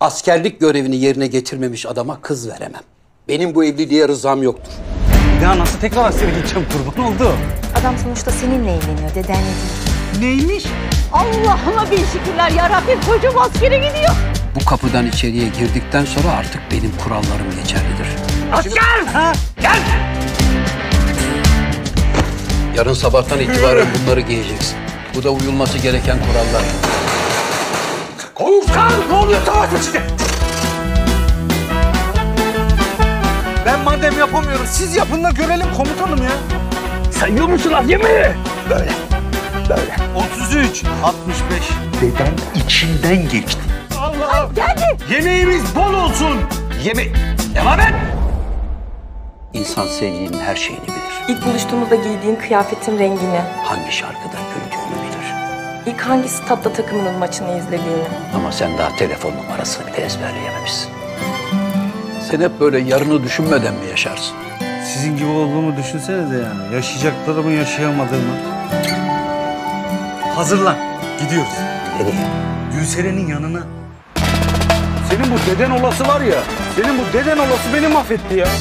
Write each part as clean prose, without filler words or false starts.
Askerlik görevini yerine getirmemiş adama kız veremem. Benim bu evliliğe rızam yoktur. Ya nasıl tekrar askere gideceğim, kurban oldu? Adam sonuçta seninle evleniyor, dedenle değil. Neymiş? Allah'ıma bin şükürler ya Rabbim, çocuğum askere gidiyor. Bu kapıdan içeriye girdikten sonra artık benim kurallarım geçerlidir. Asker! Ha? Gel! Yarın sabahtan itibaren bunları giyeceksin. Bu da uyulması gereken kurallar. Komutan! Ne oluyor savaş içinde? Ben madem yapamıyorum, siz yapın da görelim komutanım ya. Sayıyor musun az yemeği? Böyle. 33, 65. Deden içinden geçti. Allah'ım! Geldi! Yemeğimiz bol olsun! Devam et! İnsan sevdiğinin her şeyini bilir. İlk buluştuğumuzda giydiğin kıyafetin rengini, Hangi şarkıda güldüğünü bilir. ilk hangi statta takımının maçını izlediğini. Ama sen daha telefon numarasını bile ezberleyememişsin. Sen hep böyle yarını düşünmeden mi yaşarsın? Sizin gibi olduğumu düşünsenize yani. Yaşayacaklarımı, yaşayamadığımı. Hazırlan. Gidiyoruz. Nereye? Gülseren'in yanına. Senin bu deden olası var ya. Senin bu deden olası beni mahvetti ya.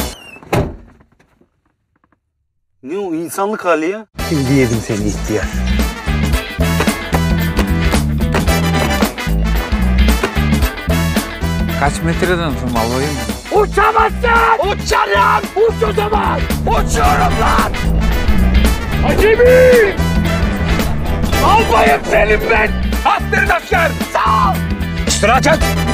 Ne o insanlık hali ya? Şimdi yedim seni ihtiyar. Kaç metreden tırmalıyım? Uçamazsın! Uçarım! Uç o zaman! Uçuyorum lan! Acemi! Albayım senin ben! Aferin asker! Sağ ol! İstirahat et!